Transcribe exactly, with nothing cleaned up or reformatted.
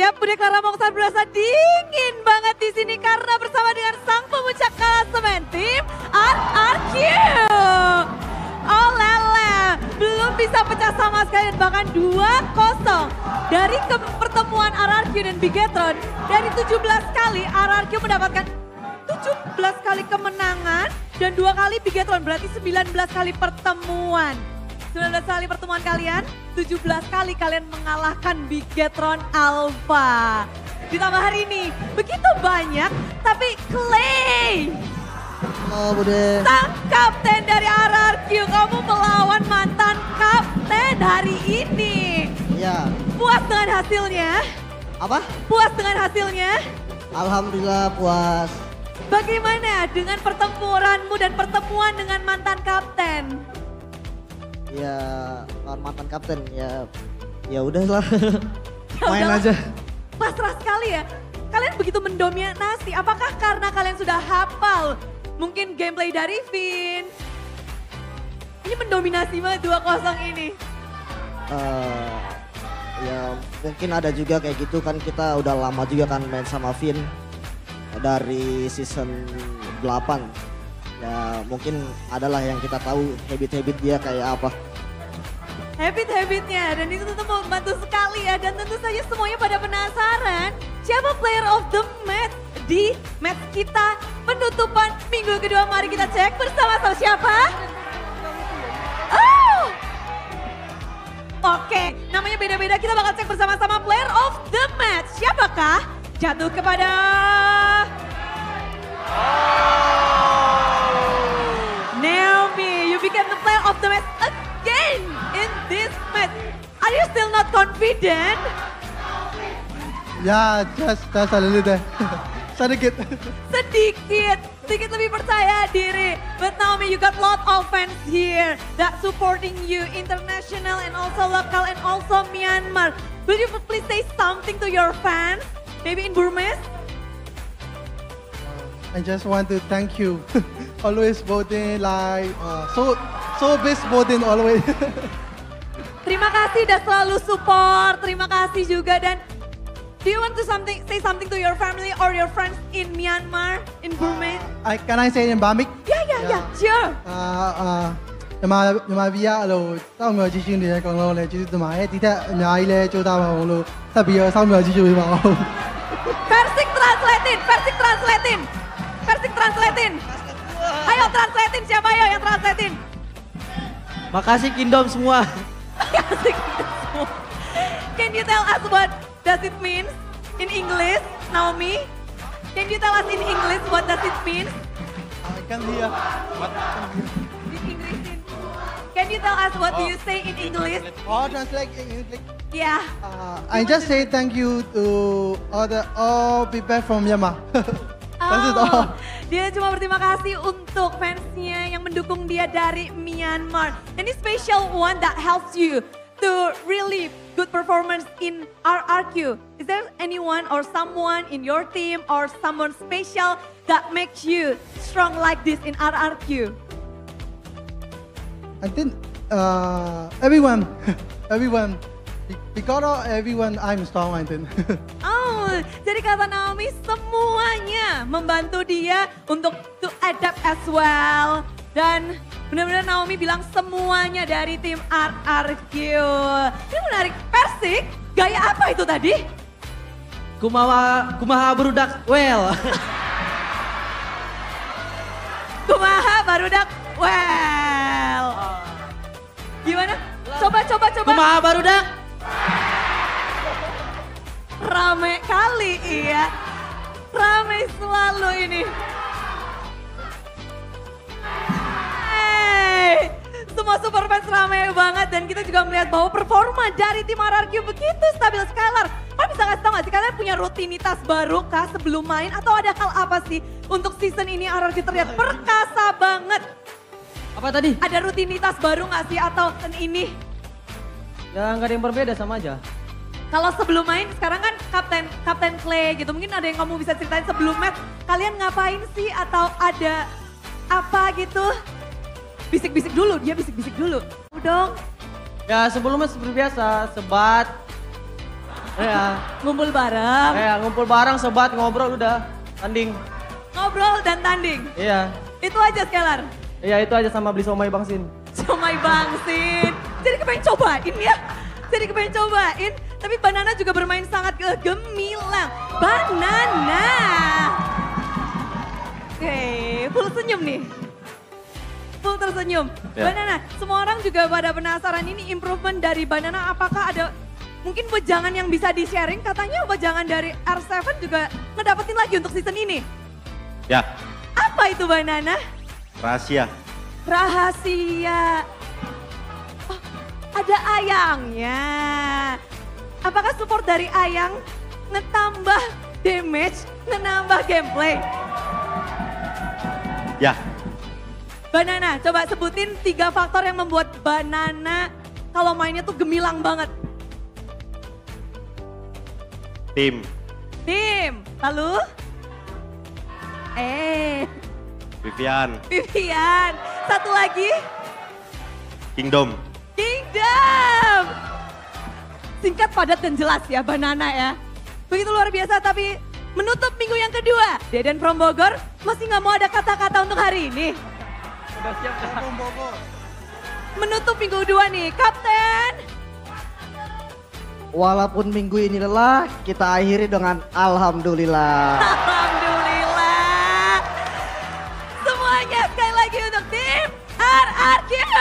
siap? Budi Clara Mongsan berasa dingin banget di sini karena bersama dengan sang pemuncak klasemen tim R R Q. Oh lele, belum bisa pecah sama sekali dan bahkan dua kosong. Dari pertemuan R R Q dan Bigetron, dari tujuh belas kali R R Q mendapatkan tujuh belas kali kemenangan dan dua kali Bigetron, berarti sembilan belas kali pertemuan. sembilan belas kali pertemuan kalian, tujuh belas kali kalian mengalahkan Bigetron Alpha. Ditambah hari ini, begitu banyak, tapi Clay. Halo Bude. Sang kapten dari R R Q, kamu melawan mantan kapten hari ini. Iya. Puas dengan hasilnya? Apa? Puas dengan hasilnya? Alhamdulillah puas. Bagaimana dengan pertempuranmu dan pertemuan dengan mantan kapten? Ya, lawan mantan kapten ya. Ya udahlah. Ya Main udahlah. aja. Pasrah sekali ya. Kalian begitu mendominasi. Apakah karena kalian sudah hafal mungkin gameplay dari Vin? Ini mendominasi banget dua kosong ini. Uh, ya mungkin ada juga kayak gitu kan, kita udah lama juga kan main sama Vin dari season delapan. Ya mungkin adalah yang kita tahu habit-habit dia kayak apa. Habit-habitnya dan itu tentu membantu sekali ya. Dan tentu saja semuanya pada penasaran siapa player of the match di match kita penutupan minggu kedua. Mari kita cek bersama-sama siapa? Oh! Oke, namanya beda-beda, kita bakal cek bersama-sama player of the match. Siapakah? Jatuh kepada... Naomi, you became the player of the match again in this match. Are you still not confident? Yeah, just just a little bit. Sedikit. Sedikit, sedikit lebih percaya diri. But Naomi, you got lot of fans here that supporting you, international and also local and also Myanmar. Will you please say something to your fans? Maybe in Burmese? I just want to thank you. Always voting like uh, so so best voting always. Terima kasih udah selalu support. Terima kasih juga dan do you want to something say something to your family or your friends in Myanmar, in Burma? I can I say in Bamik? Yeah, yeah, yeah, sure. Uh, uh, မြန်မာမြန်မာပြည်ကအဲ့လိုစောင့်မျှော်ကြည့်ရှုနေတဲ့အကောင်လုံးလည်းကျေးဇူးတင်ပါတယ်ဒီထက်အများကြီးလည်းကြိုးစားပါအောင်လို့ဆက်ပြီးတော့စောင့်မျှော်ကြည့်ရှုပေးပါအောင် Persik translatein, Persik translatein, Persik translatein. Ayo translatein, siapa ayo yang translatein? Makasih Kingdom semua. Can you tell us what does it mean in English, Naomi? Can you tell us in English what does it mean? I can hear what In English. Can you tell us what do you say in English? all translate in English. Yeah. Uh, I just say thank you to all the all people from Myanmar. That's it all. Oh, dia cuma berterima kasih untuk fansnya yang mendukung dia dari Myanmar. And this special one that helps you to really good performance in R R Q. Is there anyone or someone in your team or someone special that makes you strong like this in R R Q? I think uh, everyone, everyone, because of everyone, I'm strong. I think. Oh, jadi kata Naomi semuanya membantu dia untuk to adapt as well. Dan benar-benar Naomi bilang semuanya dari tim R R Q. Ini menarik. Persik, gaya apa itu tadi? Kumaha kumaha berudak well. Kumaha barudak well. Gimana? Coba, coba, coba. Kumaha barudak? Rame kali, iya. Rame selalu ini. Hey, semua super fans rame banget dan kita juga melihat bahwa performa dari tim R R Q begitu stabil. Skylar, kalian bisa kasih tau gak sih kalian punya rutinitas baru kah sebelum main atau ada hal apa sih untuk season ini R R Q terlihat perkasa banget? Apa tadi? Ada rutinitas baru gak sih atau season ini? Ya nggak ada yang berbeda, sama aja. Kalau sebelum main sekarang kan Kapten Kapten Clay gitu. Mungkin ada yang kamu bisa ceritain sebelum match. Kalian ngapain sih atau ada apa gitu? Bisik-bisik dulu, dia bisik-bisik dulu. Dong. Ya sebelumnya seperti biasa, sebat, Iya. Ngumpul bareng, Kayak ngumpul bareng, sebat, ngobrol udah. Tanding. ngobrol dan tanding. Iya. Itu aja Skelar. Iya itu aja sama beli somai Bang Sin. Somai Bangsin. Jadi kepengen cobain ya. Jadi kepengen cobain. Tapi Banana juga bermain sangat gemilang. Banana. Oke, full senyum nih. Full tersenyum. Ya. Banana, semua orang juga pada penasaran ini improvement dari Banana. Apakah ada mungkin wejangan yang bisa di-sharing? Katanya wejangan dari R tujuh juga ngedapetin lagi untuk season ini. Ya, Apa itu Banana? rahasia. Rahasia. Oh, ada Ayangnya. Apakah support dari Ayang ngetambah damage, ngenambah gameplay? Ya, Banana, coba sebutin tiga faktor yang membuat Banana kalau mainnya tuh gemilang banget. tim. Tim, lalu? Eh, Vivian, Vivian. Satu lagi, Kingdom. Kingdom. Singkat, padat, dan jelas ya Banana ya. Begitu luar biasa, tapi menutup minggu yang kedua. Deden from Bogor masih nggak mau ada kata-kata untuk hari ini. Udah siap dah. Menutup minggu kedua nih, Kapten. Walaupun minggu ini lelah, kita akhiri dengan alhamdulillah. Alhamdulillah. Semuanya sekali lagi untuk tim R R Q.